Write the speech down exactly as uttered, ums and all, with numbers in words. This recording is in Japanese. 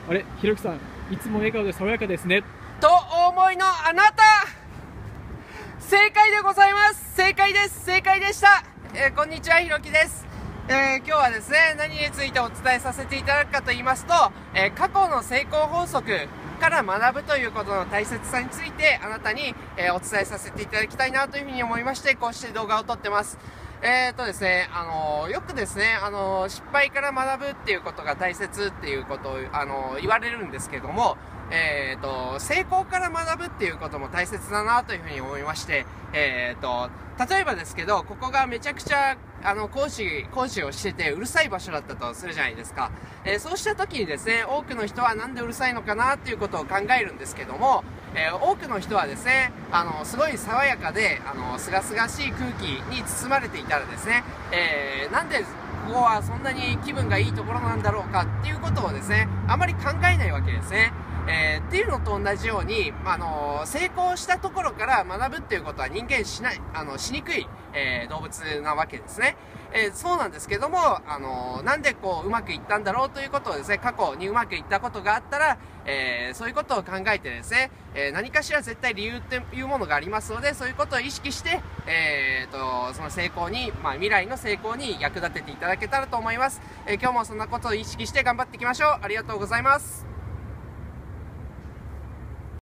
あれ、ひろきさん、いつも笑顔で爽やかですね。 とお思いのあなた、正解でございます。正解です。正解でした。えー、こんにちは、ひろきです。えー、今日はですね、何についてお伝えさせていただくかと言いますと、えー、過去の成功法則から学ぶということの大切さについてあなたに、えー、お伝えさせていただきたいなというふうに思いまして、こうして動画を撮ってます。えーとですね、あのー、よくですね、あのー、失敗から学ぶっていうことが大切っていうことを、あのー、言われるんですけども、えーと、成功から学ぶっていうことも大切だなというふうに思いまして、えーと、例えばですけど、ここがめちゃくちゃ、あの、講師、講師をしててうるさい場所だったとするじゃないですか。えー、そうした時にですね、多くの人はなんでうるさいのかなっていうことを考えるんですけども、えー、多くの人はですね、あの、すごい爽やかで、あの、すがすがしい空気に包まれていたらですね、えー、なんでここはそんなに気分がいいところなんだろうかっていうことをですね、あまり考えないわけですね。えー、っていうのと同じように、あのー、成功したところから学ぶっていうことは人間しない、あの、しにくい、えー、動物なわけですね。えー、そうなんですけども、あのー、なんでこう、うまくいったんだろうということをですね、過去にうまくいったことがあったら、えー、そういうことを考えてですね、えー、何かしら絶対理由っていうものがありますので、そういうことを意識して、えーと、その成功に、まあ、未来の成功に役立てていただけたらと思います。えー、今日もそんなことを意識して頑張っていきましょう。ありがとうございます。